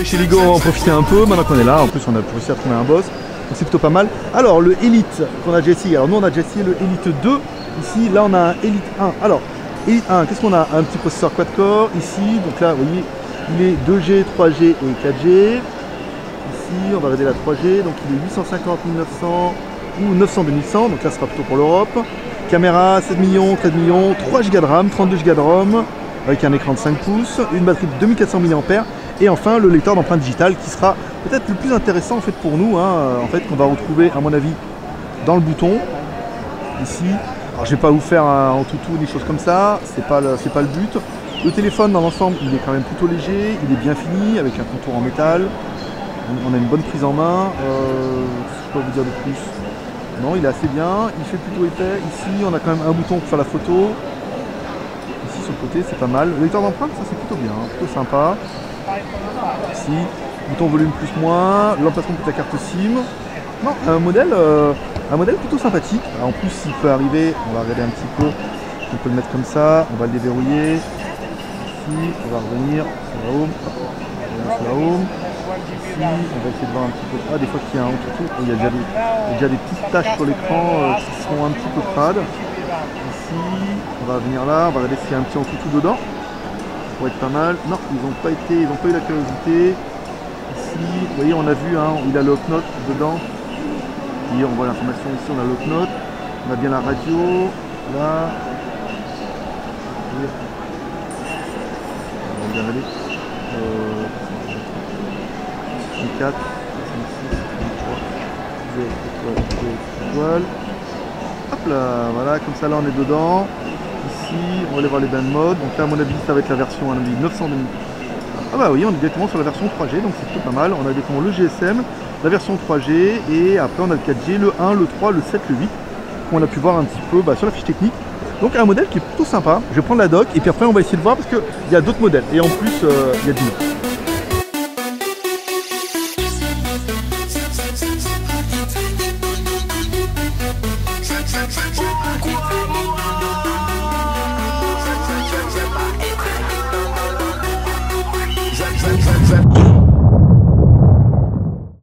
chez Lego, on va en profiter un peu. Maintenant qu'on est là, en plus on a réussi à trouver un boss. Donc c'est plutôt pas mal. Alors le Elite qu'on a déjà essayé. Alors nous on a déjà essayé le Elite 2. Ici, là on a un Elite 1. Alors, Elite 1, qu'est-ce qu'on a? Un petit processeur quad-core ici. Donc là, vous voyez, il est 2G, 3G et 4G. Ici, on va regarder la 3G. Donc il est 850, 1900 ou 900, 2100. Donc là, ce sera plutôt pour l'Europe. Caméra, 7 millions, 13 millions, 3 Go de RAM, 32 Go de ROM. Avec un écran de 5 pouces, une batterie de 2400 mAh. Et enfin, le lecteur d'empreintes digitales qui sera peut-être le plus intéressant en fait pour nous. En fait, qu'on va retrouver, à mon avis, dans le bouton. Ici. Alors je vais pas vous faire en toutou des choses comme ça, c'est pas le but. Le téléphone dans l'ensemble il est quand même plutôt léger, il est bien fini avec un contour en métal. On a une bonne prise en main. Je peux vous dire de plus. Non, il est assez bien, il fait plutôt épais. Ici on a quand même un bouton pour faire la photo. Ici sur le côté c'est pas mal. Le lecteur d'empreintes ça c'est plutôt bien, plutôt sympa. Ici, bouton volume plus moins, l'emplacement de la carte SIM. Non, un modèle plutôt sympathique. Alors, en plus, s'il peut arriver, on va regarder un petit peu. On peut le mettre comme ça, on va le déverrouiller. Ici, on va revenir sur la home. Sur la home. Ici, on va essayer de voir un petit peu. Ah, des fois qu'il y a un tout. Il y a déjà des petites taches sur l'écran qui sont un petit peu crades. Ici, on va venir là, on va regarder s'il y a un petit en-toutou dedans. Ça pourrait être pas mal. Non, ils n'ont pas eu la curiosité. Ici, vous voyez, on a vu, il a le Hop-Note dedans. Et on voit l'information ici, on a l'Hop-Note, on a bien la radio, là. On va bien aller. 4, 5, 6, 3, 0, étoile. Hop là, voilà, comme ça là on est dedans. Ici, on va aller voir les bains de mode. Donc là, à mon avis, ça va être la version 900 2000. Ah bah oui, on est directement sur la version 3G, donc c'est plutôt pas mal. On a directement le GSM, la version 3G, et après on a le 4G, le 1, le 3, le 7, le 8, qu'on a pu voir un petit peu sur la fiche technique. Donc un modèle qui est plutôt sympa. Je vais prendre la doc, et puis après on va essayer de voir, parce qu'il y a d'autres modèles, et en plus, il y a du